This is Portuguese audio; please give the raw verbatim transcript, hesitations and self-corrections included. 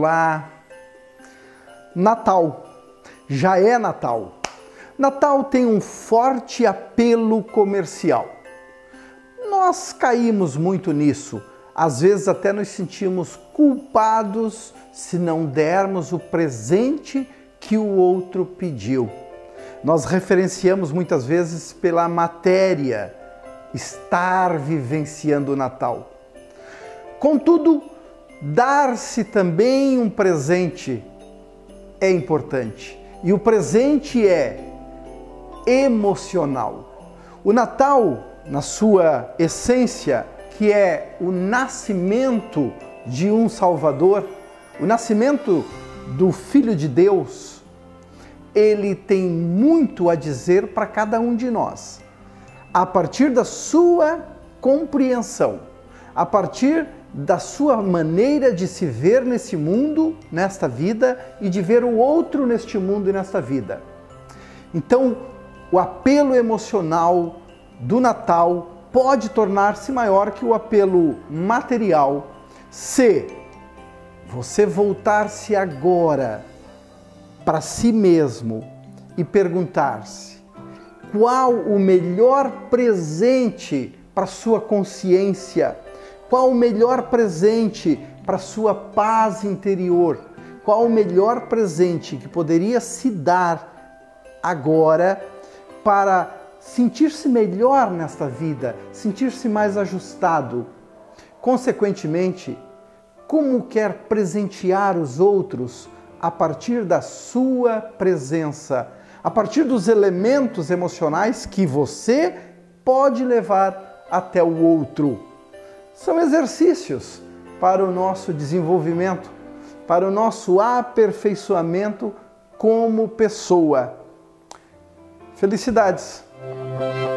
Olá! Natal. Já é Natal. Natal tem um forte apelo comercial. Nós caímos muito nisso. Às vezes até nos sentimos culpados se não dermos o presente que o outro pediu. Nós referenciamos muitas vezes pela matéria, estar vivenciando o Natal. Contudo, dar-se também um presente é importante. E o presente é emocional. O Natal, na sua essência, que é o nascimento de um Salvador, o nascimento do Filho de Deus, ele tem muito a dizer para cada um de nós. A partir da sua compreensão, a partir da sua maneira de se ver nesse mundo, nesta vida, e de ver o outro neste mundo e nesta vida. Então, o apelo emocional do Natal pode tornar-se maior que o apelo material se você voltar-se agora para si mesmo e perguntar-se qual o melhor presente para sua consciência, qual o melhor presente para sua paz interior, qual o melhor presente que poderia se dar agora para sentir-se melhor nesta vida, sentir-se mais ajustado. Consequentemente, como quer presentear os outros a partir da sua presença, a partir dos elementos emocionais que você pode levar até o outro. São exercícios para o nosso desenvolvimento, para o nosso aperfeiçoamento como pessoa. Felicidades!